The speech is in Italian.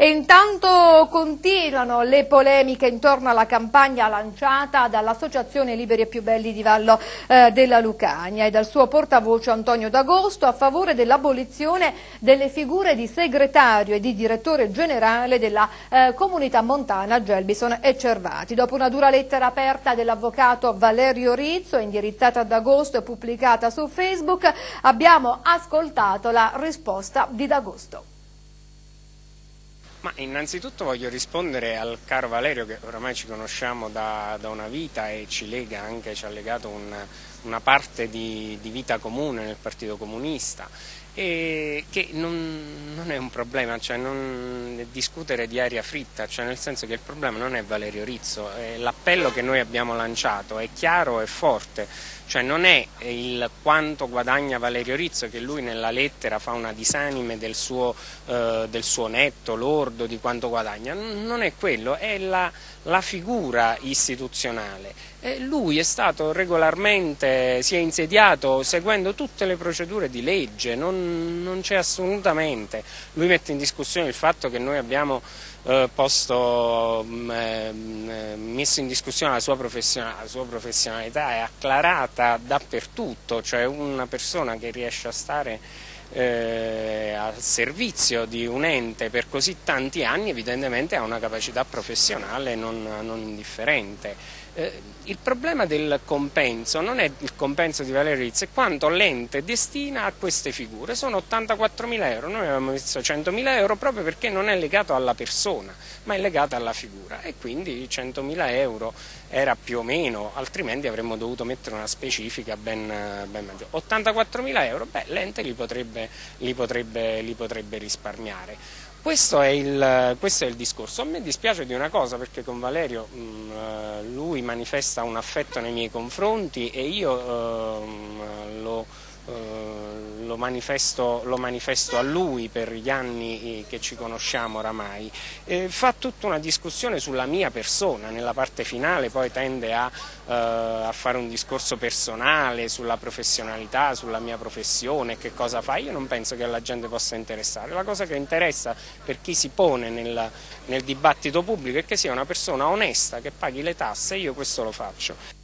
E intanto continuano le polemiche intorno alla campagna lanciata dall'Associazione Liberi e Più Belli di Vallo della Lucania e dal suo portavoce Antonio D'Agosto a favore dell'abolizione delle figure di segretario e di direttore generale della comunità montana Gelbison e Cervati. Dopo una dura lettera aperta dell'avvocato Valerio Rizzo, indirizzata ad D'Agosto e pubblicata su Facebook, abbiamo ascoltato la risposta di D'Agosto. Ma innanzitutto voglio rispondere al caro Valerio, che oramai ci conosciamo da una vita e ci lega anche, ci ha legato una parte di vita comune nel Partito Comunista, e che non è un problema, cioè non discutere di aria fritta, cioè nel senso che il problema non è Valerio Rizzo, l'appello che noi abbiamo lanciato è chiaro e forte, cioè non è il quanto guadagna Valerio Rizzo, che lui nella lettera fa una disanime del suo netto lordo, di quanto guadagna, non è quello, è la figura istituzionale. Lui è stato regolarmente, si è insediato seguendo tutte le procedure di legge, non c'è assolutamente. Lui mette in discussione il fatto che noi abbiamo messo in discussione la sua professionalità è acclarata dappertutto, cioè una persona che riesce a stare al servizio di un ente per così tanti anni evidentemente ha una capacità professionale non indifferente. Il problema del compenso non è il compenso di Valerio Rizzo, è quanto l'ente destina a queste figure. Sono 84.000 euro, noi avevamo messo 100.000 euro proprio perché non è legato alla persona, ma è legato alla figura, e quindi 100.000 euro era più o meno, altrimenti avremmo dovuto mettere una specifica ben maggiore. 84.000 euro, l'ente li potrebbe risparmiare. Questo è il discorso. A me dispiace di una cosa, perché con Valerio lui manifesta un affetto nei miei confronti e io lo manifesto a lui per gli anni che ci conosciamo oramai. Fa tutta una discussione sulla mia persona, nella parte finale poi tende a fare un discorso personale sulla professionalità, sulla mia professione, che cosa fa. Io non penso che alla gente possa interessare. La cosa che interessa per chi si pone nel dibattito pubblico è che sia una persona onesta, che paghi le tasse, e io questo lo faccio.